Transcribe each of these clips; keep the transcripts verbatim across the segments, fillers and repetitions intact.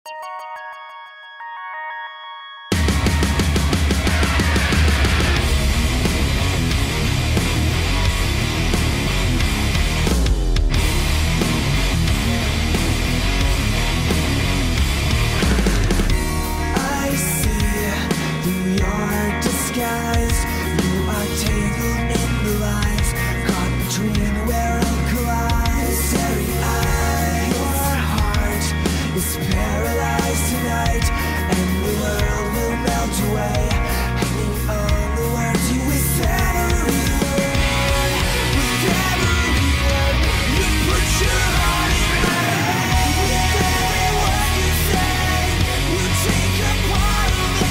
Guys, you are tangled in the lines, caught between where it collides. Staring eye, your heart is paralyzed tonight, and the world will melt away, hanging on the words you with every word, with every word. You put your heart in my head, with every word you say, you take a part of me.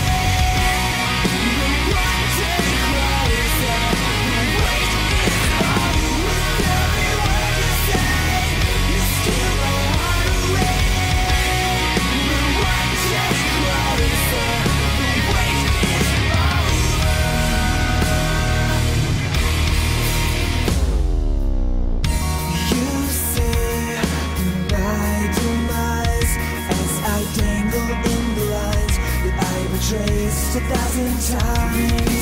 Dangle in the lines that I retraced a thousand times.